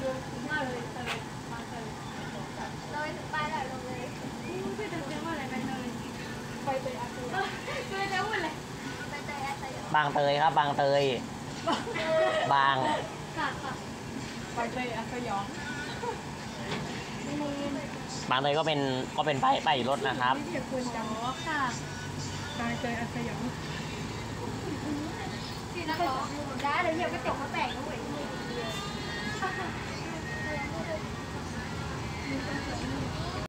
มาเลยเตยมาเตยเลยถึงป้ายแล้วลงเลยพี่จะเรียกว่าอะไรไปเลยไปเตยอาเซียคือจะพูดเลยไปเตยอาเซียบางเตยครับบางเตยบางค่ะค่ะไปเตยอาเซียบางเตยก็เป็นป้ายรถนะครับเดี๋ยวคุณจังค่ะไปเตยอาเซียที่นักร้องได้เลยเดี๋ยวกระจกมาแตกด้วย